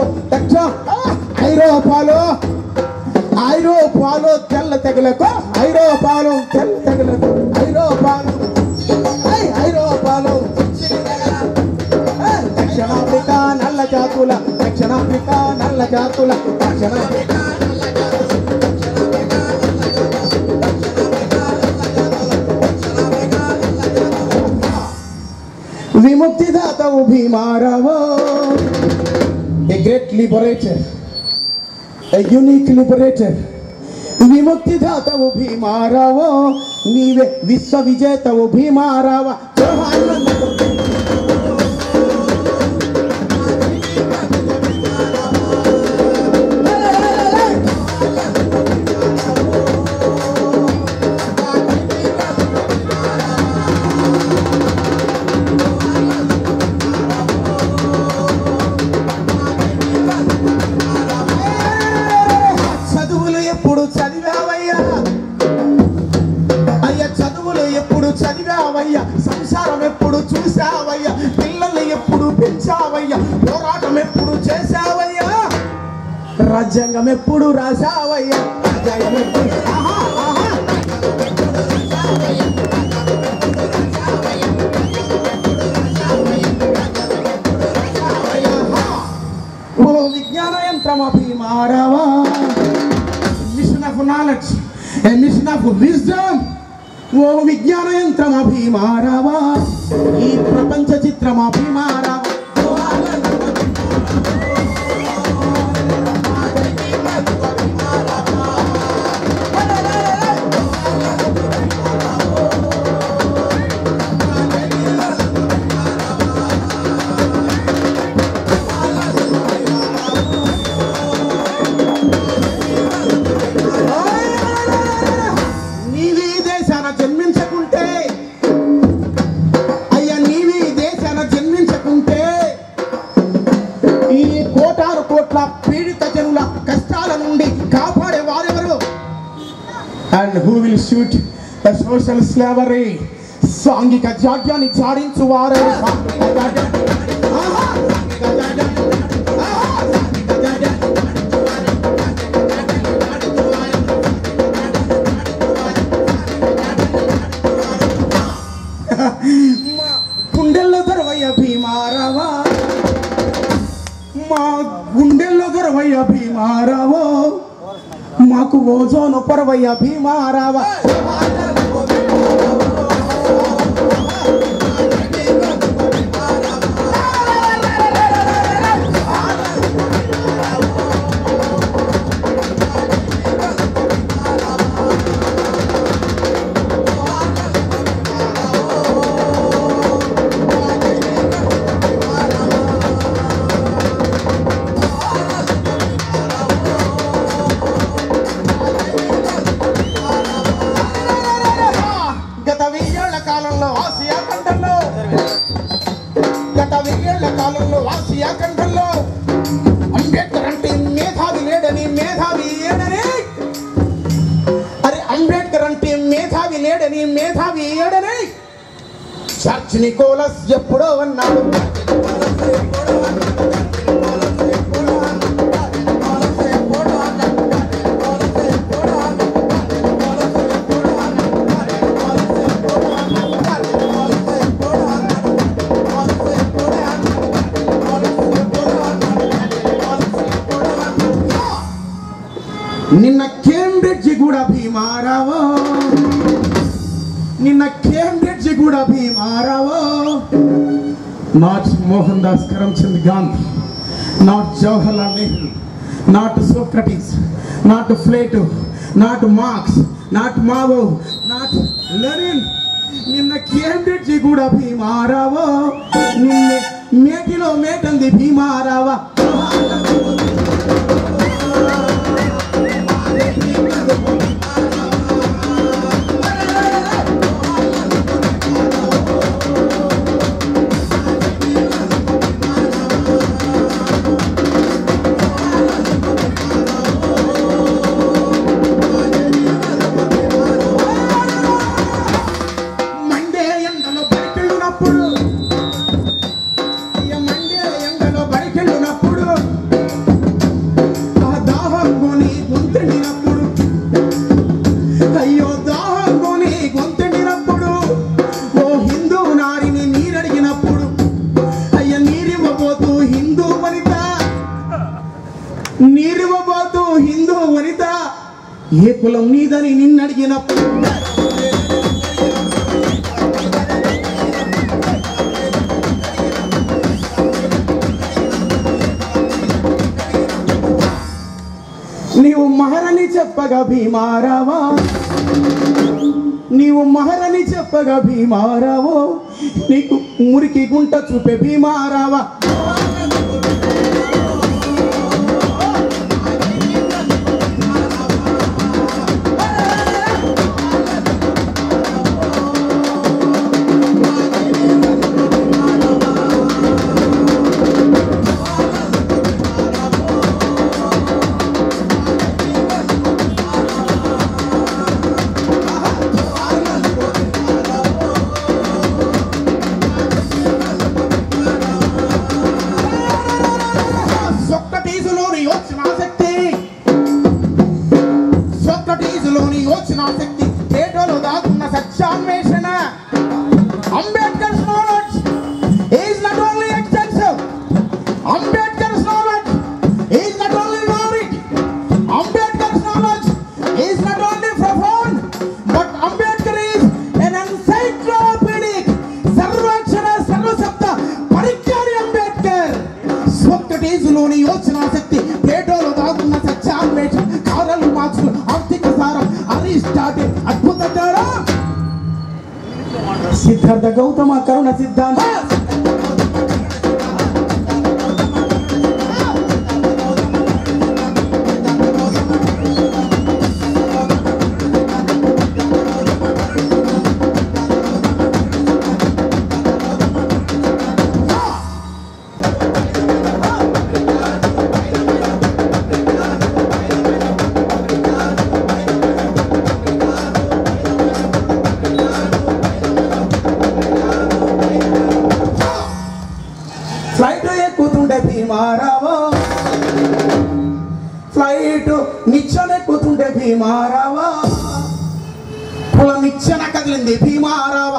ఐరోపాలో తెల్ల తెగలకు ఐరోపాలో తెల్ల తెగలకు ఐరోపాలో దక్షిణాఫ్రికా నల్ల జాతుల దక్షిణాఫ్రికా నల్ల జాతుల దక్షిణాఫ్రికా విముక్తిదాతవు భీమారావో a great liberator a unique liberator విముక్తిదాతవు భీమారావో నీవే విశ్వ విజేతవు భీమారావ చదివావయ్యా సంసారం ఎప్పుడు చూసావయ్యా పిల్లల్ని ఎప్పుడు పెంచావయ్యా పోరాటం ఎప్పుడు చేసావయ్యా రాజ్యాంగం ఎప్పుడు రాసావయ్యా ఓ విజ్ఞాన యంత్రమా భీమారావా mission of knowledge a mission of wisdom ఓ విజ్ఞాన యంత్రమా భీమారావా ఈ ప్రపంచ చిత్రమా భీమారావా And who will shoot the social slavery? సాంఘిక జాడ్యాన్ని జాడించు వారు గుండెల్లో దొరవయ్య భీమారావా మా గుండెల్లో దొరవయ్య భీమారావో మాకు ఓజోను పరవయ్య భీమారావా ఆసియా ఖండంలో అంబేద్కర్ అంటే మేధావి లేడని అరే అంబేద్కర్ అంటే మేధావి లేడని చర్చ్ నికోలస్ ఎప్పుడో అన్నాడు నిన్న కేంబ్రిడ్జ్ కూడా భీమారావో not Mohandas Karamchand Gandhi not Jawaharlal Nehru not Socrates not Plato not Marx not Mao not Lenin నిన్న కేంబ్రిడ్జ్ కూడా భీమారావో నిన్నే మేటిలో మేటంది భీమారావా మండే ఎండలో బయటెళ్ళినప్పుడు నీరివ్వబోతూ హిందూ వనిత ఏ కులం నీదని నిన్నడిగినప్పుడు నీవు మహరని చెప్పగా భీమారావా, నీవు మహరని చెప్పగా భీమారావో, నీకు మురికి గుంట చూపే భీమారావా. సిద్ధార్థ గౌతమ కరుణ సిద్ధాంత ఫ్లైట్ నిచ్చెనెక్కుతుంటే భీమారావా, కుల నిచ్చెన కదిలింది భీమారావా.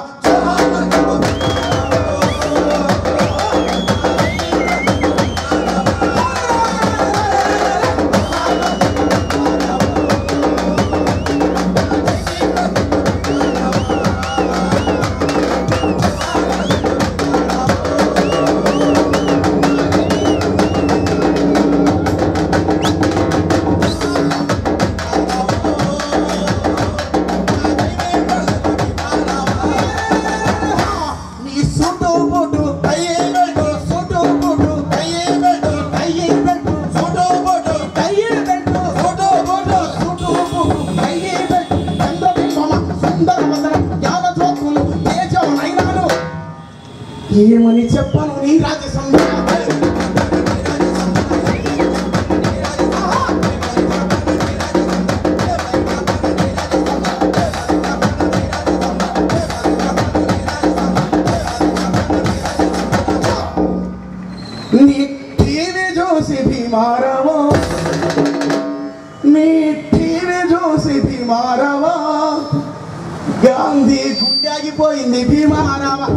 ఏమని చెప్పను నీ రాజసం నీ టీవీ చూసి భీమారావా, నీ టీవీ చూసి భీమారావా, గాంధీ గుండె ఆగిపోయింది భీమారావా.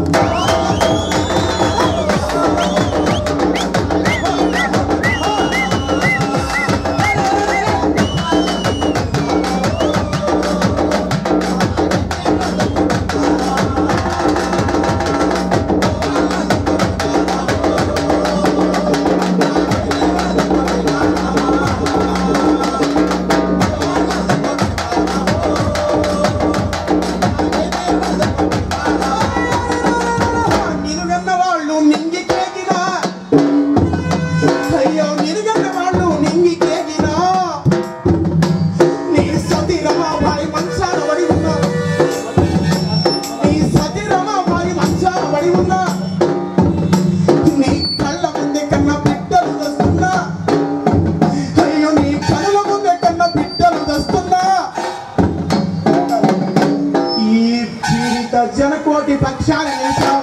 జనకోటి పక్షాన నిలిచావు.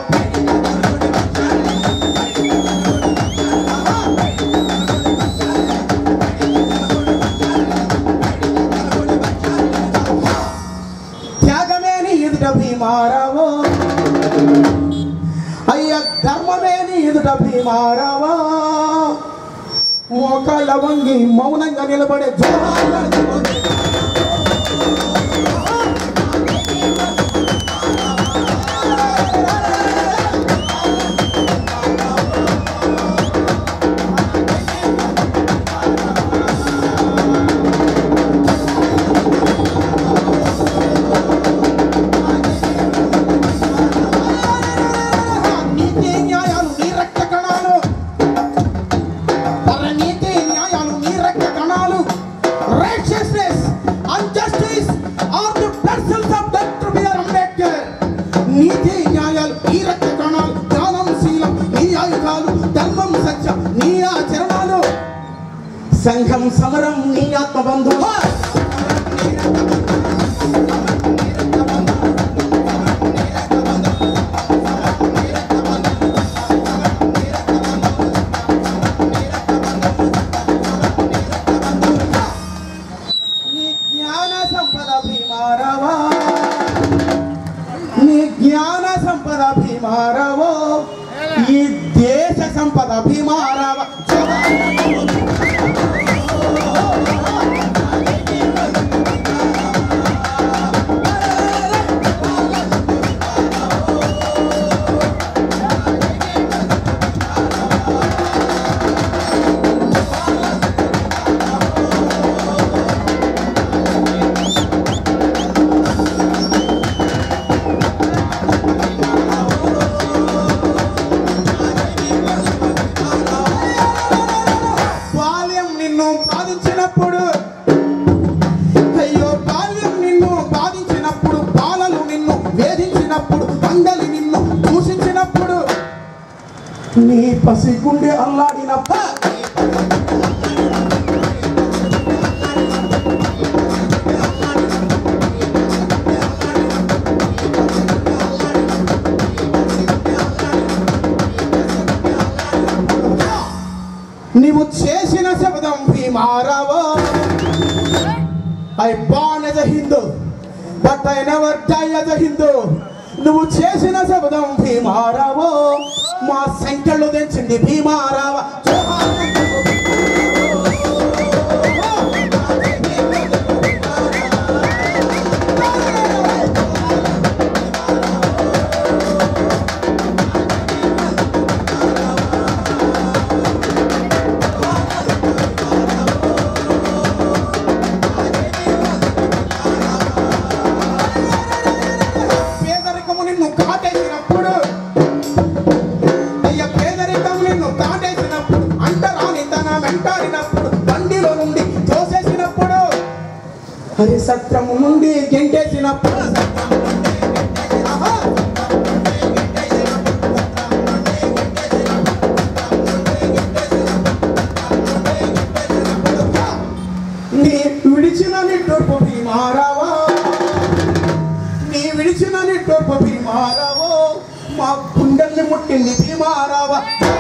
త్యాగమే నీ ఎదుట భీమారావో, అయ్య ధర్మమే నీ ఎదుట భీమారావా. ఒక లవంగి మౌనంగా నిలబడే సంఘం సమరం నీ ఆత్మబంధు నీ జ్ఞాన సంపద భీమారావా నీ జ్ఞాన సంపద భీమారావో ఈ దేశ సంపద భీమారావ అయ్యో బాల్యం నిన్ను బాధించినప్పుడు బాలలు నిన్ను వేధించినప్పుడు మండలి నిన్ను దూషించినప్పుడు నీ పసిగుండె అల్లాడినప్పుడు నీవు చేసిన శబ్దం భీమారావో I born as a Hindu but I never die as a Hindu నువ్వు చేసిన శబ్దం భీమారావో మా సంఖ్యలో తెచ్చింది భీమారావ హరి సత్రము నుండి గెంటేసినప్పుడు నీ విడిచిన నిట్టూర్పు భీమారావో నీ విడిచిన నిట్టూర్పు భీమారావో మా గుండెల్ని ముట్టింది భీమారావా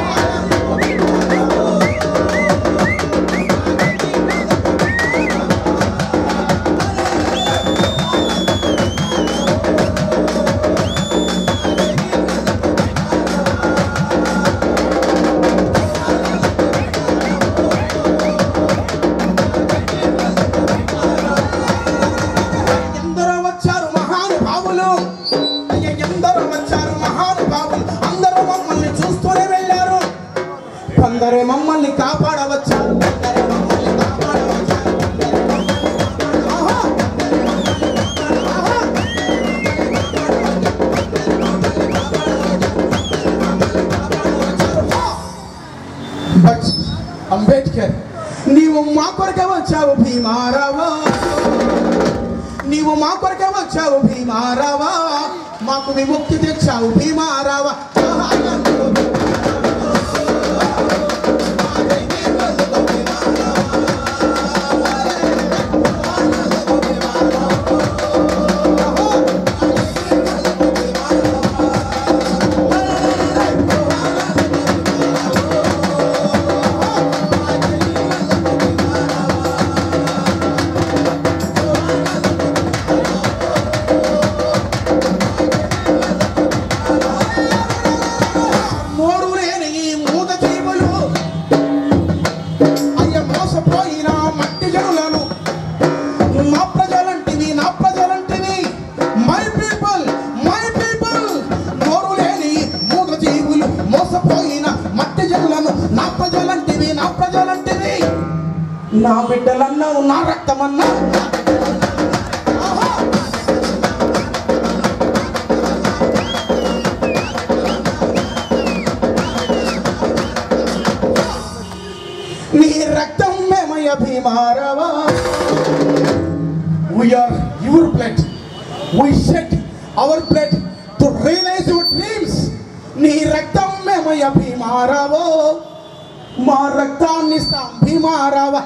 అందరూ మమ్మల్ని కాపాడవచ్చారు బట్ అంబేద్కర్ నీవు మా కొరకే వచ్చావు భీమారావా నీవు మా కొరకే వచ్చావు భీమారావా మాకు విముక్తి తెచ్చావు భీమారావా నా బిడ్డలన్నావు, నా రక్తమన్నావు. నీ రక్తం మేమయ్య భీమారావా. We are your blood. We shed our blood to realize your dreams. నీ రక్తం మేమయ్య భీమారావో, మా రక్తాన్ని ఇస్తాం భీమారావా.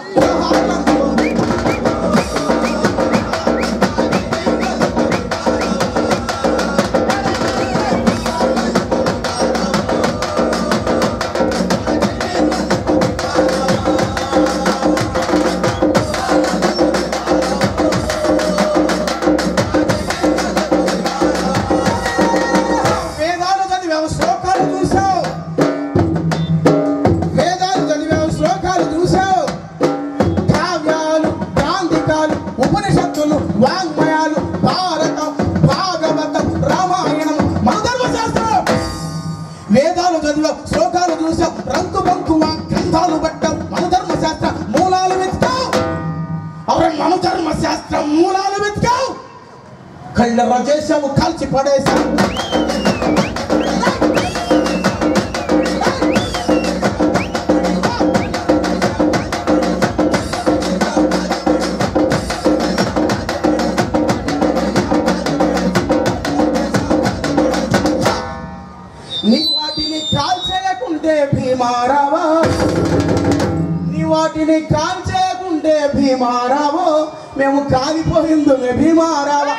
ఉపనిషత్తులు, వాంగ్మయాలు, భారతం, భాగవతం, రామాయణం, మన ధర్మశాస్త్రం. వేదాలు చదివావు, శ్లోకాలు చూసావు, రంకు బంకు గ్రంథాలు పట్టావు, మన ధర్మశాస్త్ర మూలాలు వెతికావు. అవరే మన ధర్మశాస్త్రం మూలాలు వెతికావు. కళ్ళెర్ర చేసావు, కాల్చి పడేసావు. నీ వాటిని కాల్చేయకుంటే భీమారావా, నీ వాటిని కాల్చేయకుంటే భీమారావో, మేము కాలిపోయిందుమే భీమారావా.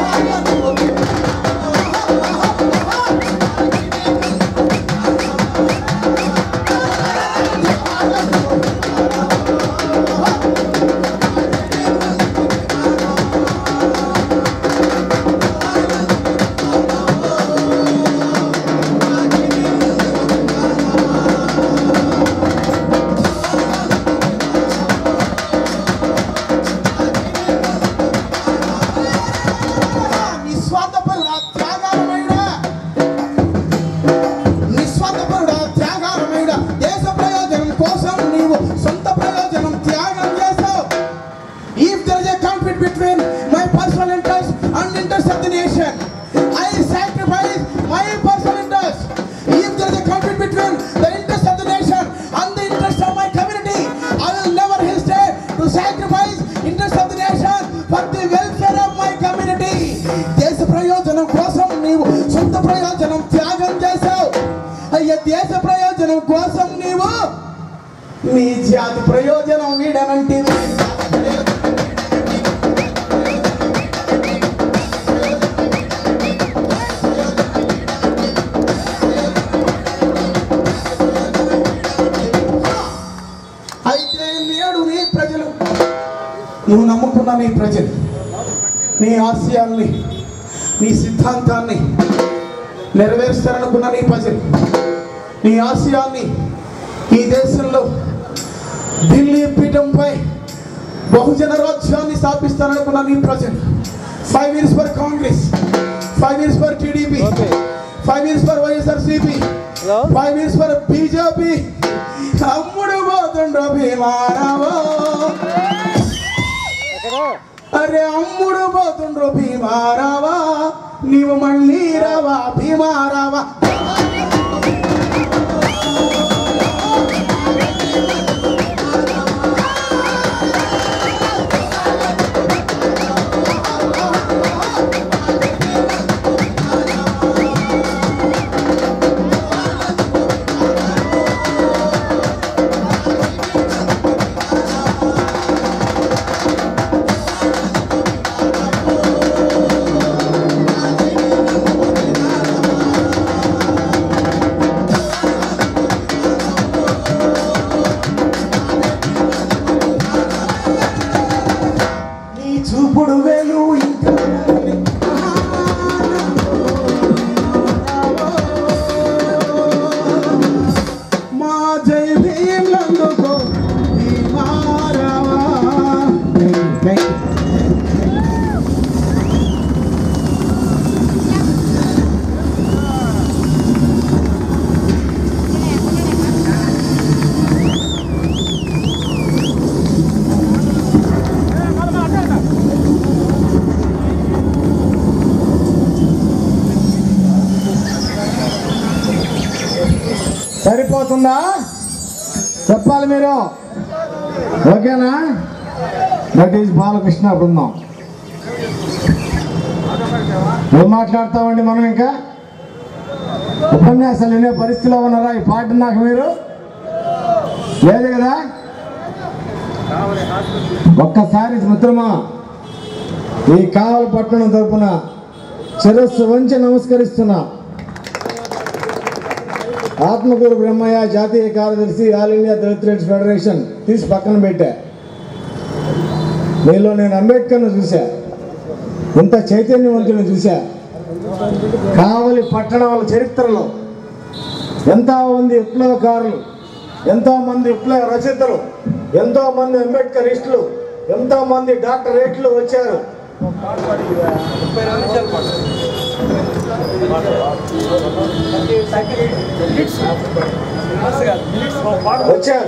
దేశ ప్రయోజనం కోసం నీవు సొంత ప్రయోజనం త్యాగం చేశావు. అయ్యా, దేశ ప్రయోజనం కోసం నీవు నీ జాతి ప్రయోజనం వీడనంటివి. అయితే నేడు నీ ప్రజలు, నువ్వు నమ్ముకున్న నీ ప్రజలు, నీ ఆశయాల్ని, నీ సిద్ధాంతాన్ని నెరవేరుస్తారనుకున్న నీ ప్రజలు, నీ ఆశయాల్ని ఈ దేశంలో ఢిల్లీ పీఠంపై బహుజన రాజ్యాన్ని స్థాపిస్తారనుకున్న నీ ప్రజలు, 5 years for Congress, 5 years for TDP, 5 years for YSRCP, 5 years for BJP. అమ్ముడు పోతుండ్రో భీమారావో, అరే అమ్ముడు పోతుండ్రో భీమారావా, నీవు మళ్ళీ రావా భీమారావా. వినపడుతుందా? చెప్పాలి మీరు. ఓకేనా? దట్ ఈజ్ బాలకృష్ణ బృందం. ఏం మాట్లాడతామండి మనం? ఇంకా ఉపన్యాసాలు వినే పరిస్థితిలో ఉన్నారా? ఈ పాట నాకు మీరు లేదు కదా? ఒక్కసారి మిత్రమా ఈ కావలి పట్టణం తరపున శిరస్సు వంచి నమస్కరిస్తున్నా. ఆత్మకూరు బ్రహ్మయ్య, జాతీయ కార్యదర్శి, all India Dalit rights federation తీసి పక్కన పెట్టా. మీలో నేను అంబేద్కర్ను చూశా, ఇంత చైతన్యవంతుని చూశా. కావలి పట్టణాల చరిత్రలో ఎంతోమంది విప్లవకారులు, ఎంతోమంది విప్లవ రచయితలు, ఎంతోమంది అంబేద్కరిస్టులు, ఎంతోమంది డాక్టరేట్లు వచ్చారు. వచ్చారు.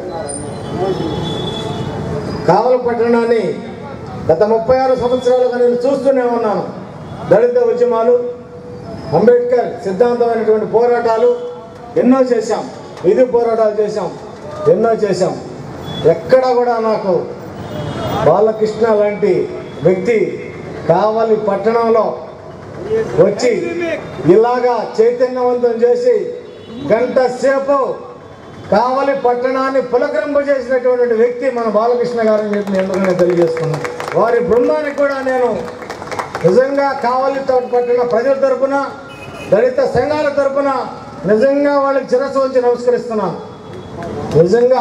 కావలి పట్టణాన్ని గత 36 సంవత్సరాలుగా నేను చూస్తూనే ఉన్నాను. దళిత ఉద్యమాలు, అంబేద్కర్ సిద్ధాంతమైనటువంటి పోరాటాలు ఎన్నో చేశాం, ఇది పోరాటాలు చేశాం, ఎన్నో చేశాం. ఎక్కడ కూడా నాకు బాలకృష్ణ లాంటి వ్యక్తి కావలి పట్టణంలో వచ్చి ఇలాగా చైతన్యవంతం చేసి గంట సేపు కావలి పట్టణాన్ని పులకరింపజేసినటువంటి వ్యక్తి మన బాలకృష్ణ గారని చెప్పి నేను ఎందుకనే తెలియజేసుకున్నాను. వారి బృందానికి కూడా నేను నిజంగా కావలి పట్టణ ప్రజల తరపున, దళిత సంఘాల తరపున నిజంగా వాళ్ళకి శిరస్సు వంచి నమస్కరిస్తున్నాను. నిజంగా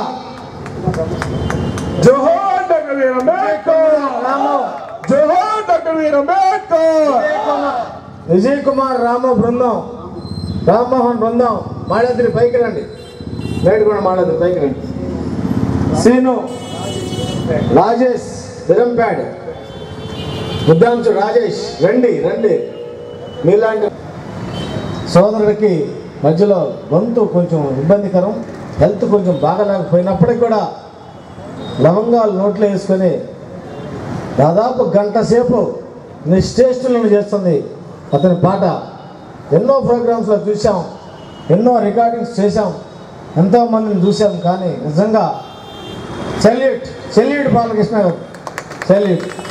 జోహార్ డాక్టర్ వీర్ అంబేద్కర్, జోహార్ డాక్టర్ వీర్ అంబేద్కర్. విజయ్ కుమార్ రామ బృందం, రామ్మోహన్ బృందం, మాళాద్రి పైకి రండి. బయట కూడా మాళాద్రి పైకి రండి. సీను, రాజేష్ విరంపేడ్, బుద్ధాంశు రాజేష్, రండి రండి. మీలాంటి సోదరుడికి మధ్యలో గొంతు కొంచెం ఇబ్బందికరం, హెల్త్ కొంచెం బాగలేకపోయినప్పటికీ కూడా లవంగాలు నోట్లో వేసుకొని దాదాపు గంట సేపు నిశ్చేష్టులను చేస్తుంది అతని పాట. ఎన్నో ప్రోగ్రామ్స్లో చూసాం, ఎన్నో రికార్డింగ్స్ చేశాం, ఎంతోమందిని చూసాం. కానీ నిజంగా సెల్యూట్, సెల్యూట్ బాలకృష్ణ గారు, సెల్యూట్.